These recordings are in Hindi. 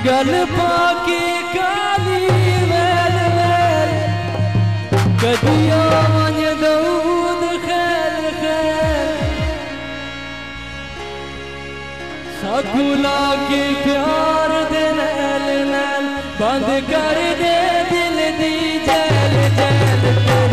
गल पाके काली वैल वैल कदिया मन दऊद खैर खैर सकुला के प्यार दे नैल नैल बंद कर दे दिल दी जैल जैल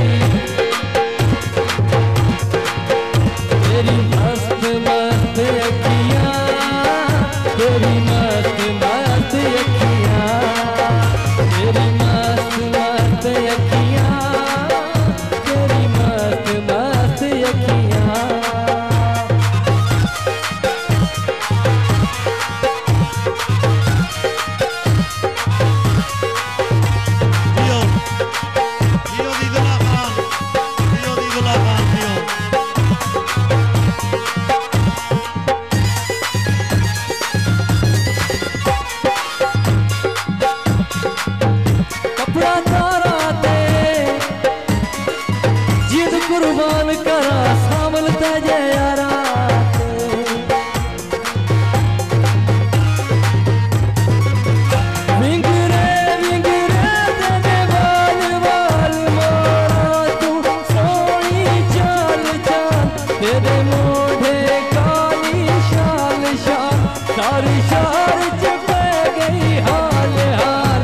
तेरी मस्त मस्त अखियां तेरी मस्त मस्त अखियां तेरी मस्त मस्त अखियां तेरी मस्त मस्त अखियां कुर्बान करा सामलता जय यारा विंगरे विंगरे तेरे बाल बाल मोरा तू सोनी चाल चाल तेरे मोढ़े काली शाल शाल सारी शार चपे गई हाल हाल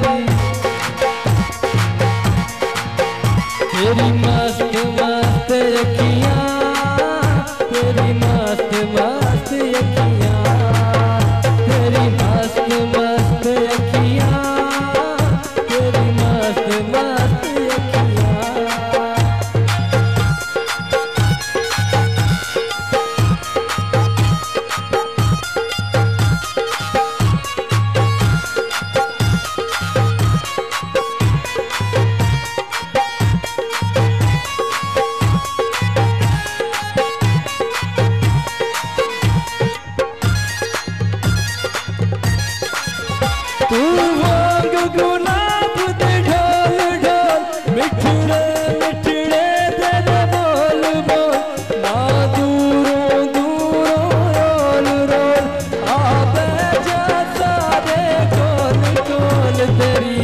तेरी मस्त मस्त अखियां तेरी मस्त मस्त अखियां तेरी मस्त मस्त अखियां तेरी मस्त मस्त अखियां तू वांग गुलाब दे ढोल ढोल मिठड़े मिठड़े तेरे बोल बोल ना दूरों दूरों रोल रोल आवे जा सारे कोल कोल तेरी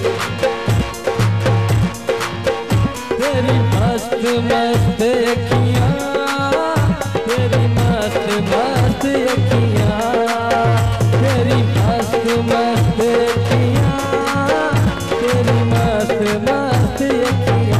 मस्त मस्त अखियां तेरी मस्त मस्त अखियां तेरी मस्त मस्त अखियां तेरी मस्त मस्त अखियां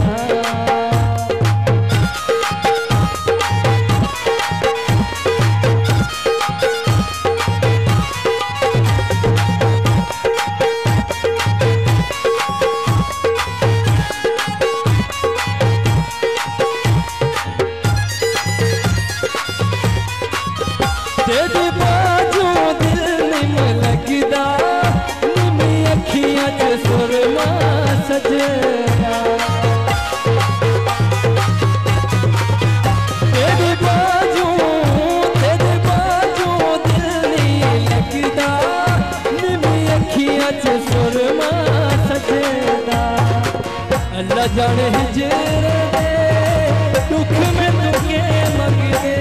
तेरे बाजू दिल निम लगदा निमी अखियां च सुरमा सजना तेरे बाजू दिल नहीं लगदा निमी अखियां च सुरमा सजना अल्लाह जाने हिजरे दे दुख में तुके मंगदे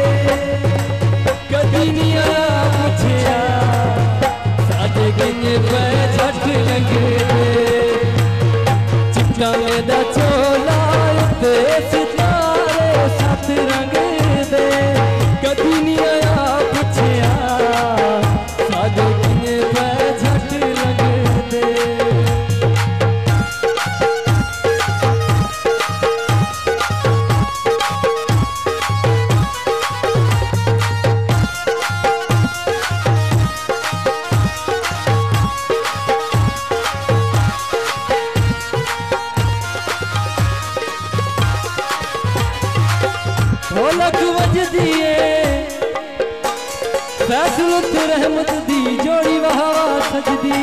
कदी नहीं आया पुछया साडे गंजे पे झट लगे चिट्टा मेरा चोला ते सितारे सत रंग दे कदी नहीं आया पुछया साडे गंजे पे झट लगे ढोलक वजदी फैसलत रहमत दी जोड़ी वाह सजदी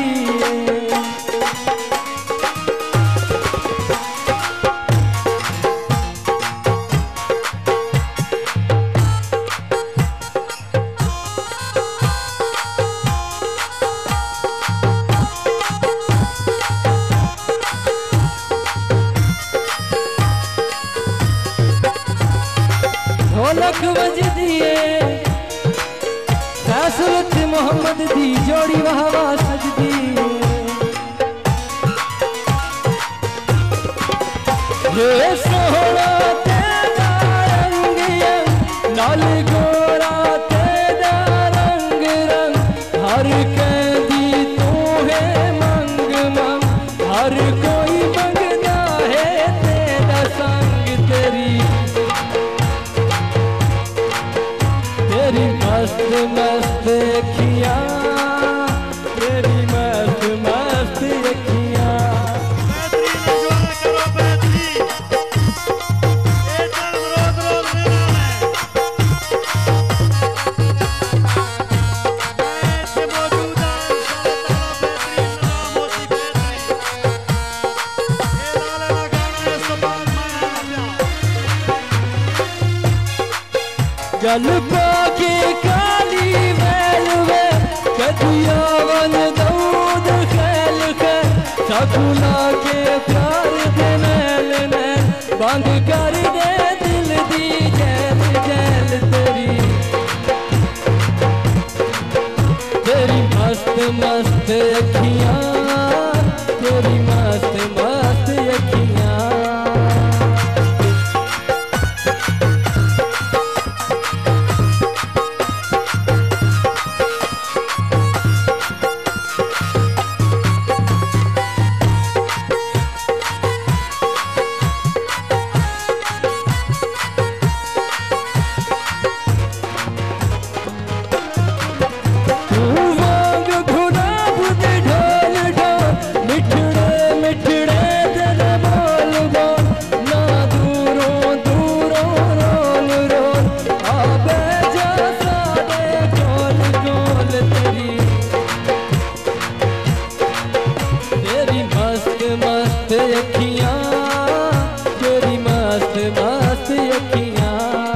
ढोलक बजदी फैसलत मोहम्मद दी जोड़ी वाह वाह सजदी ये सोहना तेरा रंग रंग नाल गोरा तेरा रंग रंग हर कहदी तू है मंग मंग हर कोई मंगदा है तेरा संग तेरी मस्त मस्त अखियां तेरी मस्त मस्त अखियां जल पाके काली मैल वे कदिया वन दूध खेल के सकुला के प्यार दे नैल नैल बंद कर दे दिल दी जैल जैल तेरी मस्त मस्त अखियां तेरी मस्त मस्त अखियां मस्त अखियां तेरी मस्त मस्त अखियां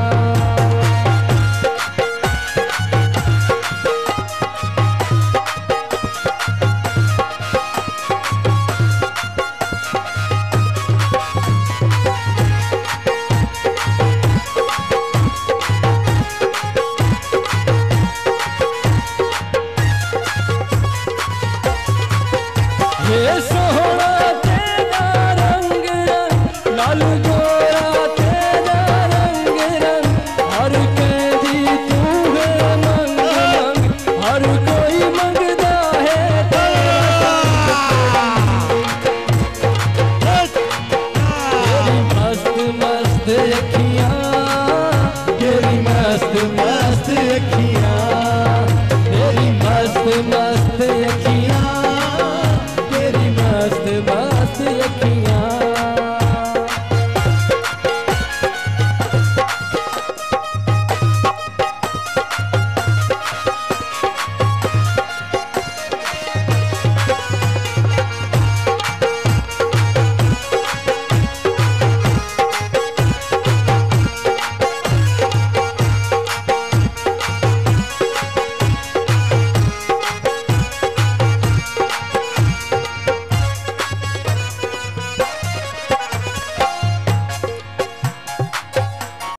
ये सोहना तेरा रंग रंग लाल गोरा तेरा रंग रंग हर कहदी तू है मंग मंग हर कोई मंगदा है तेरी मस्त मस्त अखियां तेरी मस्त मस्त अखियां तेरी मस्त मस्त अखियां